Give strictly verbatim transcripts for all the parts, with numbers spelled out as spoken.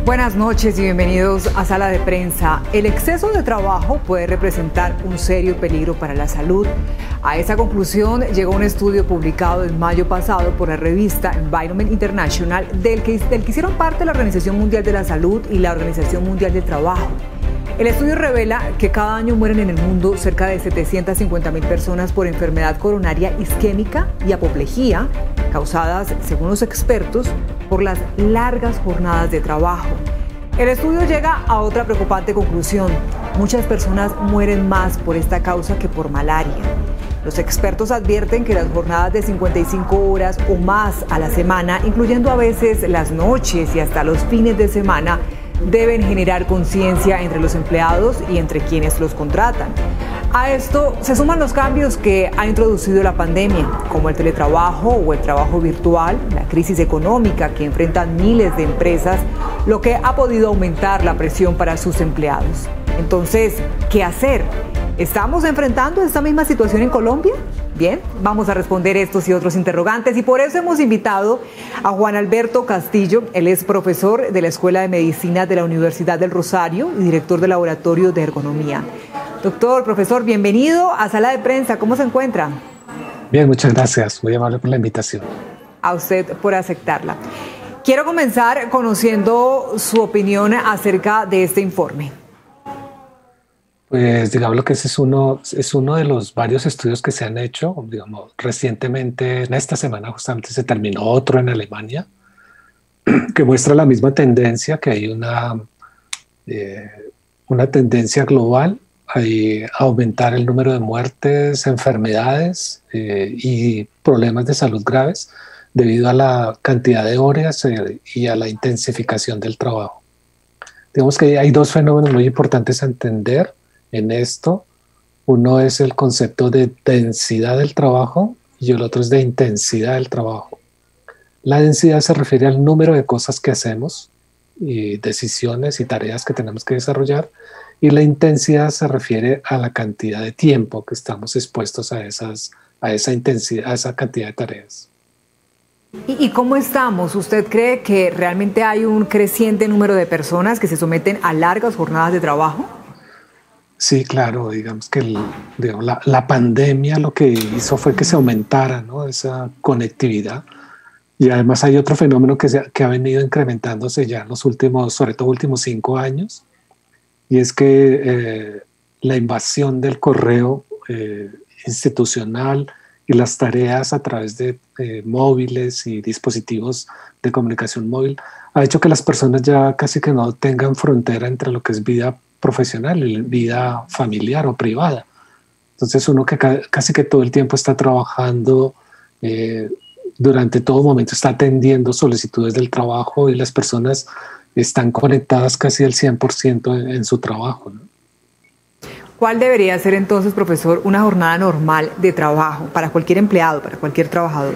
Buenas noches y bienvenidos a Sala de Prensa. El exceso de trabajo puede representar un serio peligro para la salud. A esa conclusión llegó un estudio publicado en mayo pasado por la revista Environment International, del que, del que hicieron parte la Organización Mundial de la Salud y la Organización Mundial del Trabajo. El estudio revela que cada año mueren en el mundo cerca de setecientas cincuenta mil personas por enfermedad coronaria isquémica y apoplejía, causadas, según los expertos, por las largas jornadas de trabajo. El estudio llega a otra preocupante conclusión. Muchas personas mueren más por esta causa que por malaria. Los expertos advierten que las jornadas de cincuenta y cinco horas o más a la semana, incluyendo a veces las noches y hasta los fines de semana, deben generar conciencia entre los empleados y entre quienes los contratan. A esto se suman los cambios que ha introducido la pandemia, como el teletrabajo o el trabajo virtual, la crisis económica que enfrentan miles de empresas, lo que ha podido aumentar la presión para sus empleados. Entonces, ¿qué hacer? ¿Estamos enfrentando esta misma situación en Colombia? Bien, vamos a responder estos y otros interrogantes y por eso hemos invitado a Juan Alberto Castillo. Él es profesor de la Escuela de Medicina de la Universidad del Rosario y director del Laboratorio de Ergonomía. Doctor, profesor, bienvenido a Sala de Prensa. ¿Cómo se encuentra? Bien, muchas gracias. Muy amable por la invitación. A usted por aceptarla. Quiero comenzar conociendo su opinión acerca de este informe. Pues digamos que ese es uno, es uno de los varios estudios que se han hecho. Digamos, recientemente, en esta semana justamente se terminó otro en Alemania que muestra la misma tendencia, que hay una, eh, una tendencia global a aumentar el número de muertes, enfermedades eh, y problemas de salud graves debido a la cantidad de horas eh, y a la intensificación del trabajo. Digamos que hay dos fenómenos muy importantes a entender en esto. Uno es el concepto de densidad del trabajo y el otro es de intensidad del trabajo. La densidad se refiere al número de cosas que hacemos y decisiones y tareas que tenemos que desarrollar, y la intensidad se refiere a la cantidad de tiempo que estamos expuestos a, esas, a esa intensidad, a esa cantidad de tareas. ¿Y, ¿Y cómo estamos? ¿Usted cree que realmente hay un creciente número de personas que se someten a largas jornadas de trabajo? Sí, claro, digamos que el, digamos, la, la pandemia lo que hizo fue que se aumentara, ¿no?, esa conectividad, y además hay otro fenómeno que, se, que ha venido incrementándose ya en los últimos, sobre todo últimos cinco años, y es que eh, la invasión del correo eh, institucional y las tareas a través de eh, móviles y dispositivos de comunicación móvil ha hecho que las personas ya casi que no tengan frontera entre lo que es vida profesional y vida familiar o privada. Entonces uno que ca casi que todo el tiempo está trabajando, eh, durante todo momento está atendiendo solicitudes del trabajo y las personas están conectadas casi al cien por ciento en, en su trabajo, ¿no? ¿Cuál debería ser entonces, profesor, una jornada normal de trabajo para cualquier empleado, para cualquier trabajador?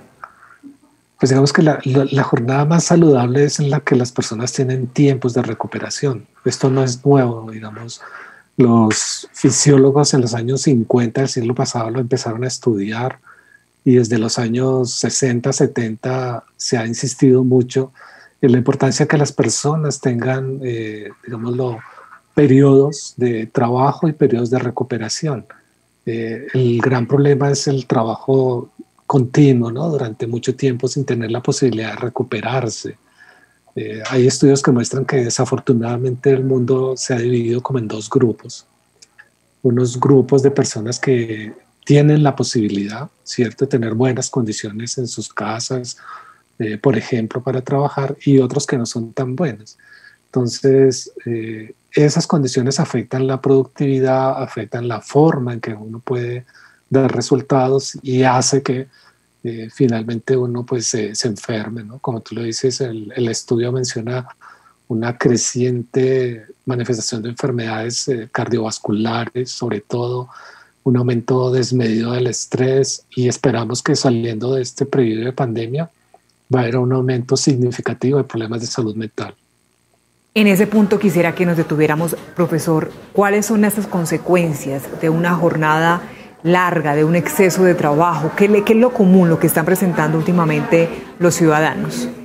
Pues digamos que la, la, la jornada más saludable es en la que las personas tienen tiempos de recuperación. Esto no es nuevo, digamos. Los fisiólogos en los años cincuenta del siglo pasado lo empezaron a estudiar y desde los años sesenta, setenta se ha insistido mucho en la importancia que las personas tengan, eh, digámoslo, periodos de trabajo y periodos de recuperación. Eh, el gran problema es el trabajo continuo, ¿no?, durante mucho tiempo sin tener la posibilidad de recuperarse. Eh, hay estudios que muestran que desafortunadamente el mundo se ha dividido como en dos grupos. Unos grupos de personas que tienen la posibilidad, ¿cierto?, de tener buenas condiciones en sus casas, eh, por ejemplo, para trabajar, y otros que no son tan buenas. Entonces, eh, esas condiciones afectan la productividad, afectan la forma en que uno puede dar resultados y hace que eh, finalmente uno pues se, se enferme, ¿no? Como tú lo dices, el, el estudio menciona una creciente manifestación de enfermedades eh, cardiovasculares, sobre todo un aumento desmedido del estrés, y esperamos que saliendo de este periodo de pandemia va a haber un aumento significativo de problemas de salud mental. En ese punto quisiera que nos detuviéramos, profesor. ¿Cuáles son estas consecuencias de una jornada larga, de un exceso de trabajo? ¿Qué, qué es lo común, lo que están presentando últimamente los ciudadanos?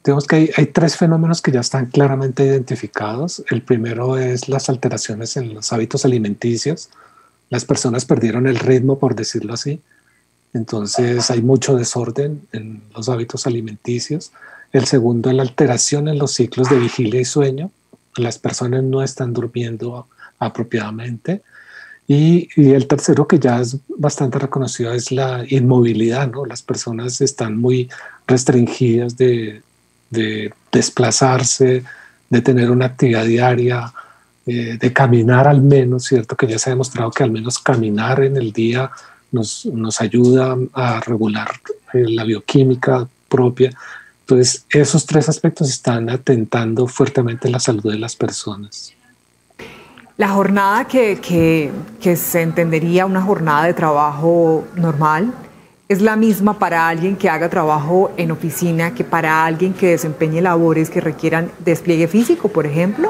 Digamos que hay, hay tres fenómenos que ya están claramente identificados. El primero es las alteraciones en los hábitos alimenticios. Las personas perdieron el ritmo, por decirlo así. Entonces hay mucho desorden en los hábitos alimenticios. El segundo es la alteración en los ciclos de vigilia y sueño. Las personas no están durmiendo apropiadamente. Y, y el tercero, que ya es bastante reconocido, es la inmovilidad, ¿no? Las personas están muy restringidas de, de desplazarse, de tener una actividad diaria, eh, de caminar al menos, ¿cierto? Que ya se ha demostrado que al menos caminar en el día nos, nos ayuda a regular eh, la bioquímica propia. Entonces, esos tres aspectos están atentando fuertemente la salud de las personas. La jornada que, que, que se entendería una jornada de trabajo normal es la misma para alguien que haga trabajo en oficina que para alguien que desempeñe labores que requieran despliegue físico, por ejemplo.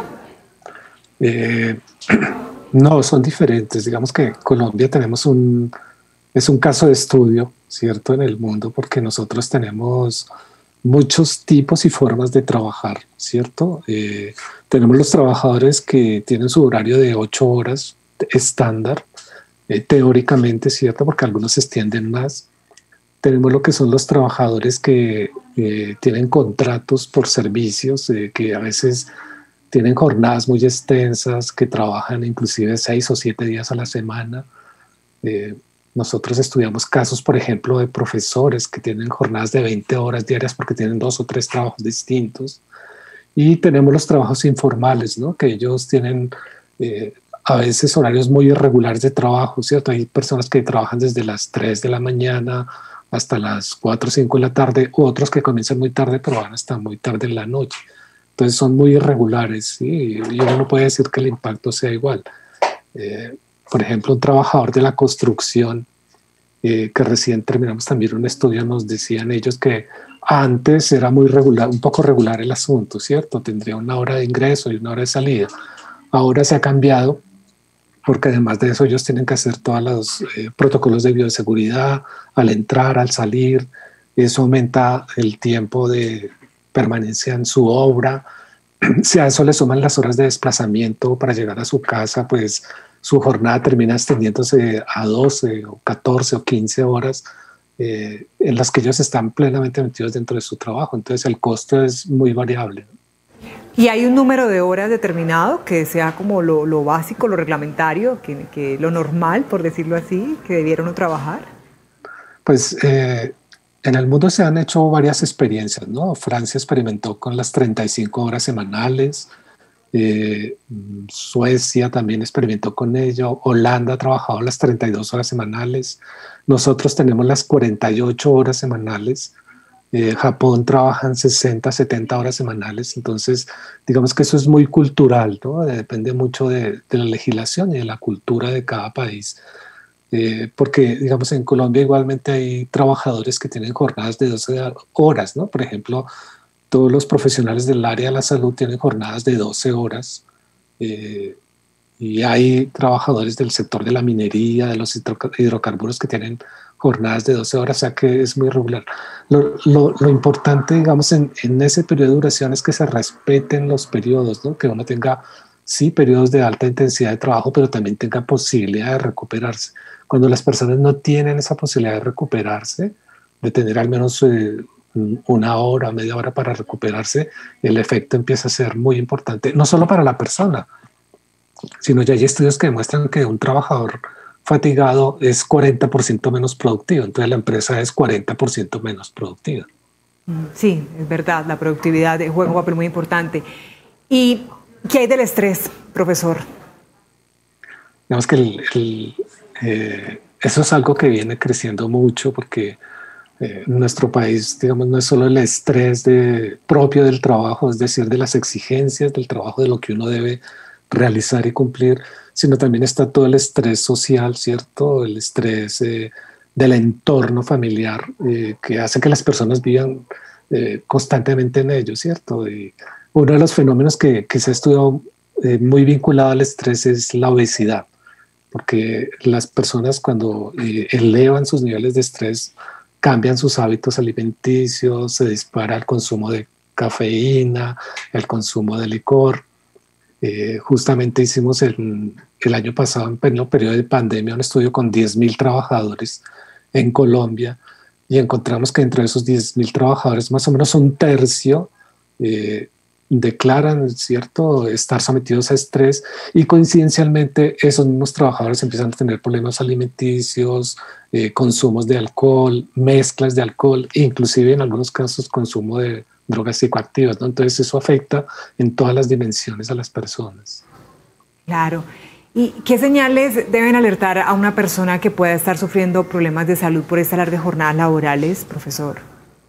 Eh, no, son diferentes. Digamos que Colombia tenemos un, es un caso de estudio, ¿cierto? En el mundo, porque nosotros tenemos muchos tipos y formas de trabajar, ¿cierto? Eh, tenemos los trabajadores que tienen su horario de ocho horas estándar, eh, teóricamente, ¿cierto? Porque algunos se extienden más. Tenemos lo que son los trabajadores que eh, tienen contratos por servicios, eh, que a veces tienen jornadas muy extensas, que trabajan inclusive seis o siete días a la semana. Eh, Nosotros estudiamos casos, por ejemplo, de profesores que tienen jornadas de veinte horas diarias porque tienen dos o tres trabajos distintos. Y tenemos los trabajos informales, ¿no? Que ellos tienen eh, a veces horarios muy irregulares de trabajo, ¿cierto? Hay personas que trabajan desde las tres de la mañana hasta las cuatro o cinco de la tarde, u otros que comienzan muy tarde pero van hasta muy tarde en la noche. Entonces son muy irregulares, ¿sí? Y uno no puede decir que el impacto sea igual. Eh, Por ejemplo, un trabajador de la construcción, eh, que recién terminamos también un estudio, nos decían ellos que antes era muy regular, un poco regular el asunto, ¿cierto? Tendría una hora de ingreso y una hora de salida. Ahora se ha cambiado porque además de eso ellos tienen que hacer todos los eh, protocolos de bioseguridad al entrar, al salir. Eso aumenta el tiempo de permanencia en su obra. Si a eso le suman las horas de desplazamiento para llegar a su casa, pues su jornada termina extendiéndose a doce o catorce o quince horas eh, en las que ellos están plenamente metidos dentro de su trabajo. Entonces el costo es muy variable. ¿Y hay un número de horas determinado que sea como lo, lo básico, lo reglamentario, que, que lo normal, por decirlo así, que debieron trabajar? Pues eh, en el mundo se han hecho varias experiencias, ¿no? Francia experimentó con las treinta y cinco horas semanales. Eh, Suecia también experimentó con ello. Holanda ha trabajado las treinta y dos horas semanales. Nosotros tenemos las cuarenta y ocho horas semanales. Eh, Japón trabaja en sesenta, setenta horas semanales. Entonces, digamos que eso es muy cultural, ¿no? Depende mucho de, de la legislación y de la cultura de cada país. Eh, porque, digamos, en Colombia igualmente hay trabajadores que tienen jornadas de doce horas, ¿no? Por ejemplo, todos los profesionales del área de la salud tienen jornadas de doce horas, eh, y hay trabajadores del sector de la minería, de los hidrocarburos que tienen jornadas de doce horas, o sea que es muy regular. Lo, lo, lo importante, digamos, en, en ese periodo de duración es que se respeten los periodos, ¿no? Que uno tenga, sí, periodos de alta intensidad de trabajo, pero también tenga posibilidad de recuperarse. Cuando las personas no tienen esa posibilidad de recuperarse, de tener al menos eh, una hora, media hora para recuperarse, el efecto empieza a ser muy importante, no solo para la persona, sino ya hay estudios que demuestran que un trabajador fatigado es cuarenta por ciento menos productivo, entonces la empresa es cuarenta por ciento menos productiva. Sí, es verdad, la productividad juega un papel muy importante. ¿Y qué hay del estrés, profesor? Digamos que el, el, eh, eso es algo que viene creciendo mucho porque Eh, nuestro país, digamos, no es solo el estrés de, propio del trabajo, es decir, de las exigencias del trabajo, de lo que uno debe realizar y cumplir, sino también está todo el estrés social, ¿cierto? El estrés eh, del entorno familiar eh, que hace que las personas vivan eh, constantemente en ello, ¿cierto? Y uno de los fenómenos que, que se ha estudiado eh, muy vinculado al estrés es la obesidad, porque las personas cuando eh, elevan sus niveles de estrés cambian sus hábitos alimenticios, se dispara el consumo de cafeína, el consumo de licor. Eh, justamente hicimos el, el año pasado, en pleno periodo de pandemia, un estudio con diez mil trabajadores en Colombia y encontramos que entre esos diez mil trabajadores, más o menos un tercio eh, declaran, ¿cierto?, estar sometidos a estrés, y coincidencialmente esos mismos trabajadores empiezan a tener problemas alimenticios, eh, consumos de alcohol, mezclas de alcohol, inclusive en algunos casos consumo de drogas psicoactivas, ¿no? Entonces eso afecta en todas las dimensiones a las personas. Claro. ¿Y qué señales deben alertar a una persona que pueda estar sufriendo problemas de salud por estas largas jornadas laborales, profesor?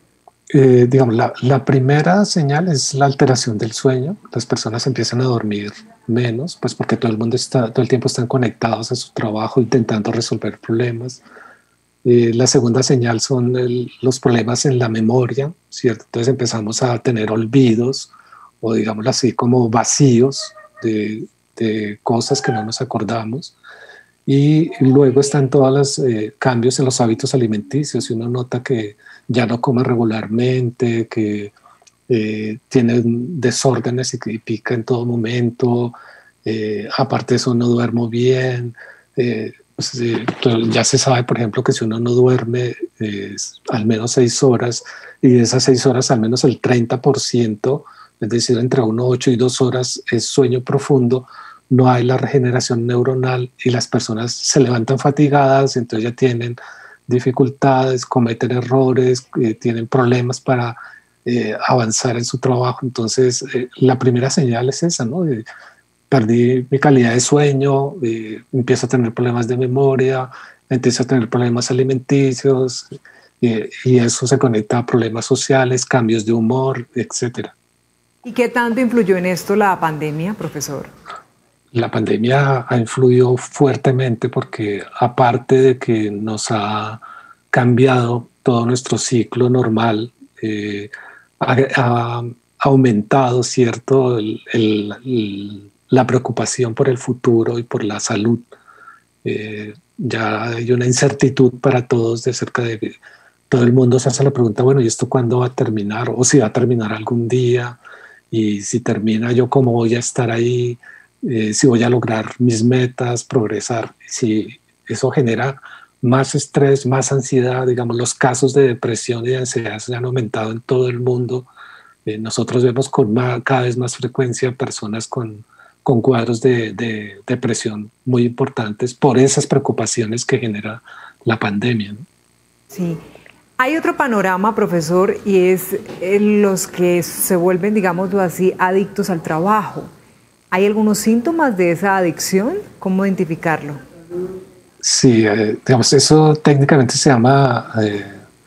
Eh, digamos, la, la primera señal es la alteración del sueño. Las personas empiezan a dormir menos, pues porque todo el mundo está, todo el tiempo están conectados a su trabajo intentando resolver problemas. Eh, la segunda señal son el, los problemas en la memoria, ¿cierto? Entonces empezamos a tener olvidos o, digámoslo así, como vacíos de, de cosas que no nos acordamos. Y luego están todos los eh, cambios en los hábitos alimenticios. Y uno nota que ya no come regularmente, que eh, tiene desórdenes y que pica en todo momento. Eh, aparte de eso, no duermo bien. Eh, pues, eh, ya se sabe, por ejemplo, que si uno no duerme eh, al menos seis horas, y de esas seis horas al menos el treinta por ciento, es decir, entre uno, ocho y dos horas es sueño profundo, no hay la regeneración neuronal y las personas se levantan fatigadas, entonces ya tienen dificultades, cometen errores, eh, tienen problemas para eh, avanzar en su trabajo. Entonces eh, la primera señal es esa, ¿no? Eh, perdí mi calidad de sueño, eh, empiezo a tener problemas de memoria, empiezo a tener problemas alimenticios, eh, y eso se conecta a problemas sociales, cambios de humor, etcétera. ¿Y qué tanto influyó en esto la pandemia, profesor? La pandemia ha influido fuertemente porque, aparte de que nos ha cambiado todo nuestro ciclo normal, eh, ha, ha aumentado, ¿cierto?, el, el, el, la preocupación por el futuro y por la salud. Eh, ya hay una incertidumbre para todos de cerca de que todo el mundo se hace la pregunta, bueno, ¿y esto cuándo va a terminar? O si va a terminar algún día, y si termina, ¿yo cómo voy a estar ahí? Eh, si voy a lograr mis metas, progresar. Si eso genera más estrés, más ansiedad, digamos, los casos de depresión y de ansiedad se han aumentado en todo el mundo. Eh, nosotros vemos con más, cada vez más frecuencia personas con, con cuadros de, de depresión muy importantes por esas preocupaciones que genera la pandemia, ¿no? Sí. Hay otro panorama, profesor, y es los que se vuelven, digámoslo así, adictos al trabajo. ¿Hay algunos síntomas de esa adicción? ¿Cómo identificarlo? Sí, eh, digamos, eso técnicamente se llama, eh,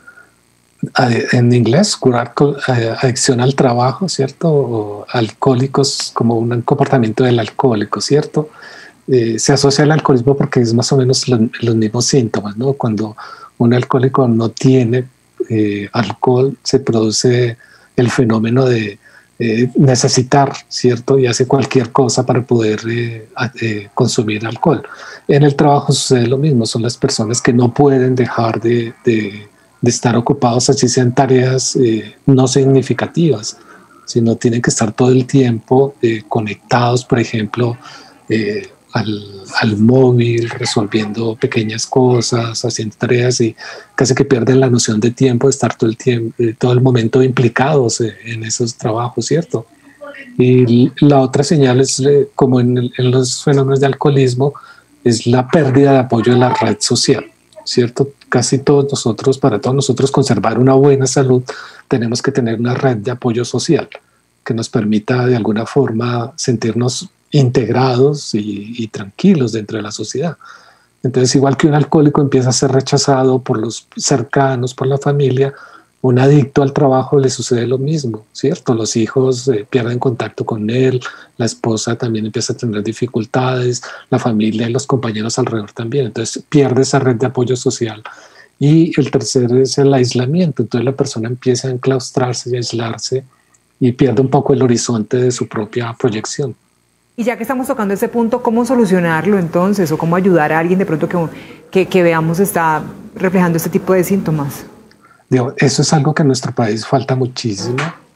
en inglés, adicción al trabajo, ¿cierto? O alcohólicos, como un comportamiento del alcohólico, ¿cierto? Eh, se asocia al alcoholismo porque es más o menos lo, los mismos síntomas, ¿no? Cuando un alcohólico no tiene eh, alcohol, se produce el fenómeno de Eh, necesitar, ¿cierto? Y hace cualquier cosa para poder eh, eh, consumir alcohol. En el trabajo sucede lo mismo, son las personas que no pueden dejar de, de, de estar ocupados, así sean tareas eh, no significativas, sino tienen que estar todo el tiempo eh, conectados, por ejemplo, eh, al, al móvil, resolviendo pequeñas cosas, haciendo tareas, y casi que pierden la noción de tiempo, de estar todo el tiempo, todo el momento implicados en esos trabajos, ¿cierto? Y la otra señal es, como en, el, en los fenómenos de alcoholismo, es la pérdida de apoyo de la red social, ¿cierto? Casi todos nosotros, para todos nosotros conservar una buena salud, tenemos que tener una red de apoyo social que nos permita de alguna forma sentirnos integrados y, y tranquilos dentro de la sociedad. Entonces, igual que un alcohólico empieza a ser rechazado por los cercanos, por la familia, un adicto al trabajo le sucede lo mismo, ¿cierto? Los hijos eh, pierden contacto con él, la esposa también empieza a tener dificultades, la familia y los compañeros alrededor también. Entonces, pierde esa red de apoyo social. Y el tercero es el aislamiento. Entonces, la persona empieza a enclaustrarse y a aislarse y pierde un poco el horizonte de su propia proyección. Y ya que estamos tocando ese punto, ¿cómo solucionarlo entonces? ¿O cómo ayudar a alguien de pronto que, que, que veamos está reflejando este tipo de síntomas? Digo, eso es algo que en nuestro país falta muchísimo.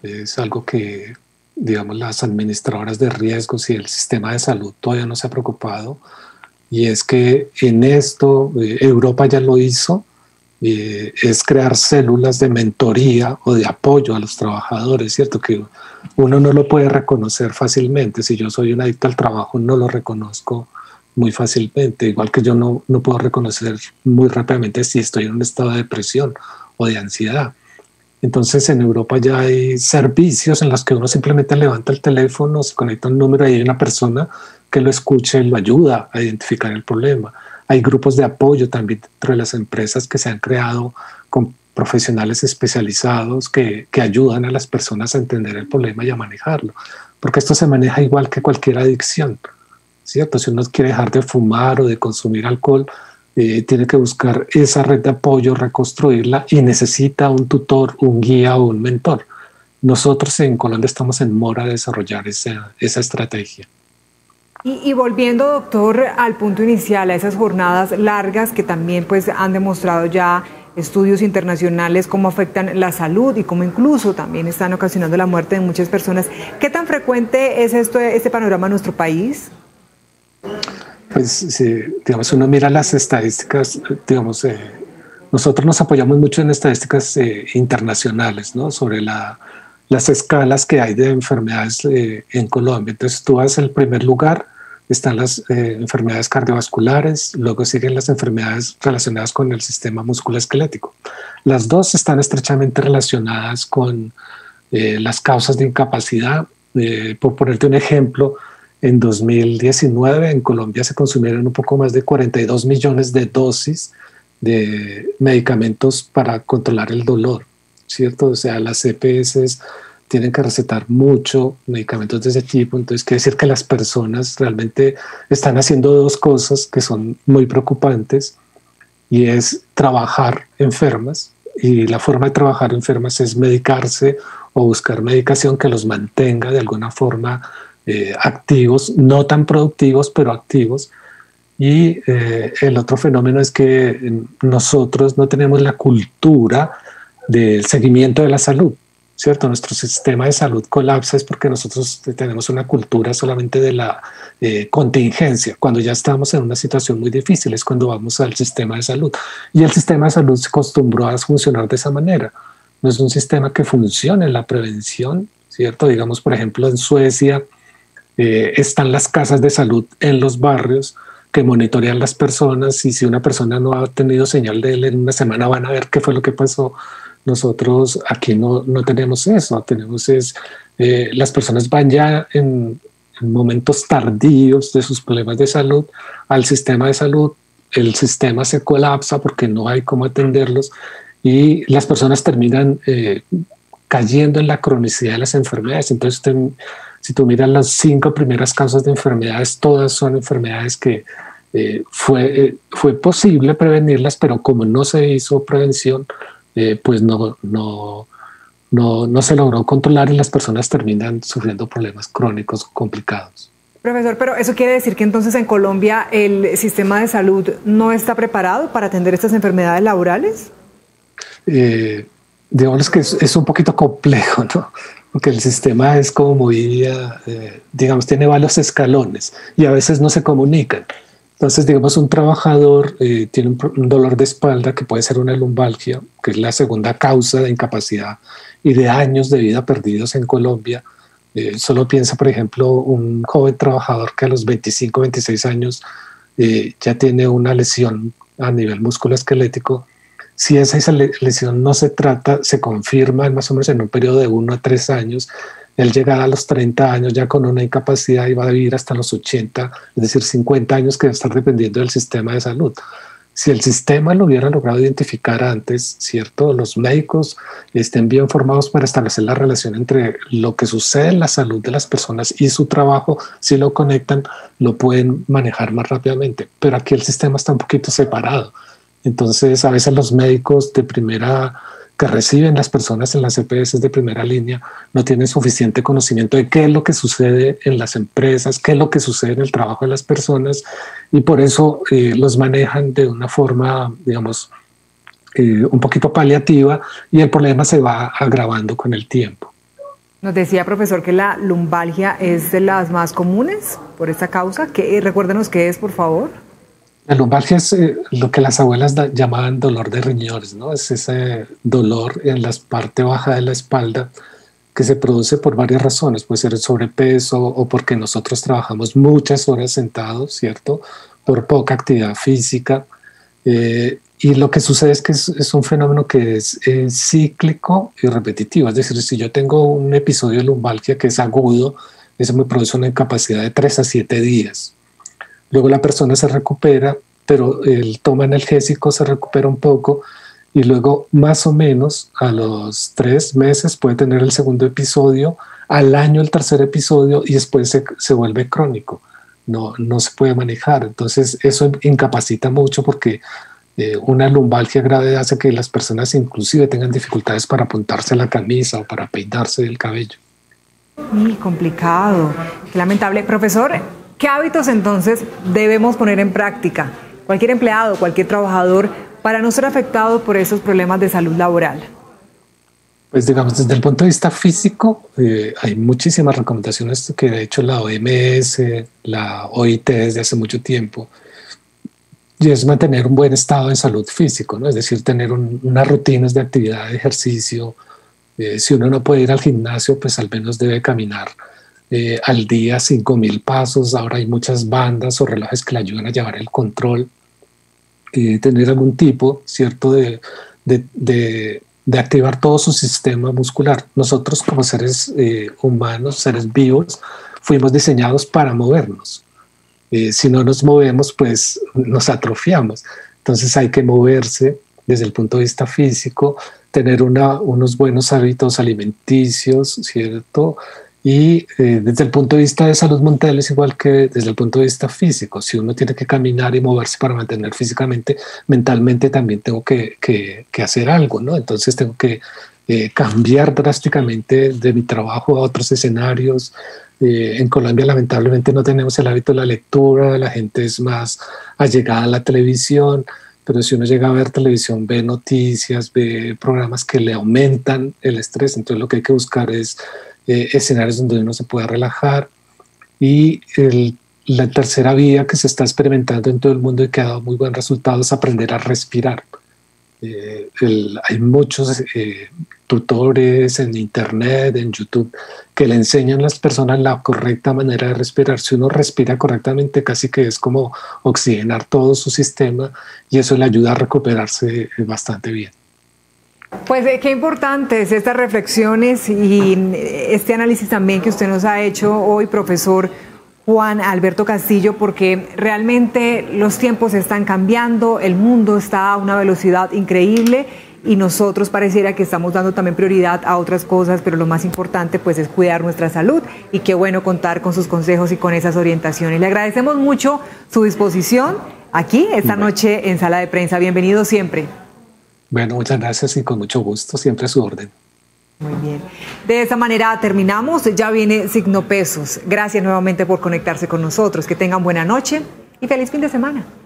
Es algo que, digamos, las administradoras de riesgos y el sistema de salud todavía no se ha preocupado, y es que en esto eh, Europa ya lo hizo, eh, es crear células de mentoría o de apoyo a los trabajadores, ¿cierto? Que uno no lo puede reconocer fácilmente. Si yo soy un adicto al trabajo, no lo reconozco muy fácilmente, igual que yo no, no puedo reconocer muy rápidamente si estoy en un estado de depresión o de ansiedad. Entonces en Europa ya hay servicios en los que uno simplemente levanta el teléfono, se conecta un número y hay una persona que lo escucha y lo ayuda a identificar el problema. Hay grupos de apoyo también dentro de las empresas que se han creado con profesionales especializados que, que ayudan a las personas a entender el problema y a manejarlo, porque esto se maneja igual que cualquier adicción, ¿cierto? Si uno quiere dejar de fumar o de consumir alcohol, eh, tiene que buscar esa red de apoyo, reconstruirla, y necesita un tutor, un guía o un mentor. Nosotros en Colombia estamos en mora de desarrollar esa, esa estrategia. Y, y volviendo, doctor, al punto inicial, a esas jornadas largas que también pues, han demostrado ya estudios internacionales cómo afectan la salud y cómo incluso también están ocasionando la muerte de muchas personas. ¿Qué tan frecuente es esto, este panorama en nuestro país? Pues, si, digamos, uno mira las estadísticas, digamos, eh, nosotros nos apoyamos mucho en estadísticas eh, internacionales, ¿no? Sobre la, las escalas que hay de enfermedades eh, en Colombia. Entonces, tú vas al primer lugar, están las eh, enfermedades cardiovasculares, luego siguen las enfermedades relacionadas con el sistema musculoesquelético. Las dos están estrechamente relacionadas con eh, las causas de incapacidad. Eh, por ponerte un ejemplo, en dos mil diecinueve en Colombia se consumieron un poco más de cuarenta y dos millones de dosis de medicamentos para controlar el dolor, ¿cierto? O sea, las E P S tienen que recetar mucho medicamentos de ese tipo. Entonces quiere decir que las personas realmente están haciendo dos cosas que son muy preocupantes, y es trabajar enfermas, y la forma de trabajar enfermas es medicarse o buscar medicación que los mantenga de alguna forma eh, activos, no tan productivos, pero activos. Y eh, el otro fenómeno es que nosotros no tenemos la cultura del seguimiento de la salud, ¿cierto? Nuestro sistema de salud colapsa es porque nosotros tenemos una cultura solamente de la eh, contingencia. Cuando ya estamos en una situación muy difícil es cuando vamos al sistema de salud. Y el sistema de salud se acostumbró a funcionar de esa manera. No es un sistema que funcione en la prevención, ¿cierto? Digamos, por ejemplo, en Suecia eh, están las casas de salud en los barrios que monitorean las personas, y si una persona no ha tenido señal de él en una semana van a ver qué fue lo que pasó. Nosotros aquí no, no tenemos eso, tenemos es, eh, las personas van ya en, en momentos tardíos de sus problemas de salud al sistema de salud, el sistema se colapsa porque no hay cómo atenderlos, y las personas terminan eh, cayendo en la cronicidad de las enfermedades. Entonces, te, si tú miras las cinco primeras causas de enfermedades, todas son enfermedades que eh, fue, eh, fue posible prevenirlas, pero como no se hizo prevención, Eh, pues no, no, no, no se logró controlar, y las personas terminan sufriendo problemas crónicos complicados. Profesor, pero ¿eso quiere decir que entonces en Colombia el sistema de salud no está preparado para atender estas enfermedades laborales? Eh, digamos que es, es un poquito complejo, ¿no? Porque el sistema es como muy, eh, digamos, tiene varios escalones y a veces no se comunican. Entonces, digamos, un trabajador eh, tiene un, un dolor de espalda que puede ser una lumbalgia, que es la segunda causa de incapacidad y de años de vida perdidos en Colombia. Eh, solo piensa, por ejemplo, un joven trabajador que a los veinticinco, veintiséis años eh, ya tiene una lesión a nivel musculoesquelético. Si esa lesión no se trata, se confirma más o menos en un periodo de uno a tres años. Él llegará a los treinta años ya con una incapacidad y va a vivir hasta los ochenta, es decir, cincuenta años que va a estar dependiendo del sistema de salud. Si el sistema lo hubiera logrado identificar antes, ¿cierto? Los médicos estén bien formados para establecer la relación entre lo que sucede en la salud de las personas y su trabajo, si lo conectan, lo pueden manejar más rápidamente. Pero aquí el sistema está un poquito separado. Entonces, a veces los médicos de primera que reciben las personas en las E P S de primera línea no tienen suficiente conocimiento de qué es lo que sucede en las empresas, qué es lo que sucede en el trabajo de las personas, y por eso eh, los manejan de una forma, digamos, eh, un poquito paliativa, y el problema se va agravando con el tiempo. Nos decía, profesor, que la lumbalgia es de las más comunes por esta causa. ¿Qué, recuérdenos qué es, por favor. La lumbalgia es eh, lo que las abuelas da, llamaban dolor de riñones, ¿no? Es ese dolor en la parte baja de la espalda que se produce por varias razones. Puede ser el sobrepeso o porque nosotros trabajamos muchas horas sentados, ¿cierto? Por poca actividad física. Eh, y lo que sucede es que es, es un fenómeno que es eh, cíclico y repetitivo. Es decir, si yo tengo un episodio de lumbalgia que es agudo, eso me produce una incapacidad de tres a siete días. Luego la persona se recupera, pero el toma analgésico se recupera un poco y luego más o menos a los tres meses puede tener el segundo episodio, al año el tercer episodio y después se, se vuelve crónico. No, no se puede manejar. Entonces eso incapacita mucho porque eh, una lumbalgia grave hace que las personas inclusive tengan dificultades para apuntarse la camisa o para peinarse el cabello. Muy complicado, qué lamentable. Profesor, ¿qué hábitos entonces debemos poner en práctica? Cualquier empleado, cualquier trabajador, para no ser afectado por esos problemas de salud laboral. Pues digamos, desde el punto de vista físico, eh, hay muchísimas recomendaciones que de hecho la O M S, la O I T desde hace mucho tiempo, y es mantener un buen estado de salud físico, ¿no? Es decir, tener un, unas rutinas de actividad de ejercicio. Eh, si uno no puede ir al gimnasio, pues al menos debe caminar eh, al día cinco mil pasos. Ahora hay muchas bandas o relojes que le ayudan a llevar el control. Eh, tener algún tipo, ¿cierto?, de, de, de, de activar todo su sistema muscular. Nosotros como seres eh, humanos, seres vivos, fuimos diseñados para movernos. Eh, si no nos movemos, pues nos atrofiamos. Entonces hay que moverse desde el punto de vista físico, tener una, unos buenos hábitos alimenticios, ¿cierto? Y eh, desde el punto de vista de salud mental es igual que desde el punto de vista físico. Si uno tiene que caminar y moverse para mantener físicamente, mentalmente también tengo que, que, que hacer algo, ¿no? Entonces tengo que eh, cambiar drásticamente de mi trabajo a otros escenarios. Eh, en Colombia lamentablemente no tenemos el hábito de la lectura, la gente es más allegada a la televisión, pero si uno llega a ver televisión, ve noticias, ve programas que le aumentan el estrés. Entonces lo que hay que buscar es Eh, escenarios donde uno se pueda relajar. Y el, la tercera vía que se está experimentando en todo el mundo y que ha dado muy buen resultado es aprender a respirar. Eh, el, hay muchos eh, tutores en internet, en YouTube, que le enseñan a las personas la correcta manera de respirar. Si uno respira correctamente, casi que es como oxigenar todo su sistema y eso le ayuda a recuperarse bastante bien. Pues qué importantes estas reflexiones y este análisis también que usted nos ha hecho hoy, profesor Juan Alberto Castillo, porque realmente los tiempos están cambiando, el mundo está a una velocidad increíble y nosotros pareciera que estamos dando también prioridad a otras cosas, pero lo más importante pues es cuidar nuestra salud y qué bueno contar con sus consejos y con esas orientaciones. Le agradecemos mucho su disposición aquí esta noche en Sala de Prensa. Bienvenido siempre. Bueno, muchas gracias y con mucho gusto, siempre a su orden. Muy bien. De esta manera terminamos. Ya viene Signo Pesos. Gracias nuevamente por conectarse con nosotros. Que tengan buena noche y feliz fin de semana.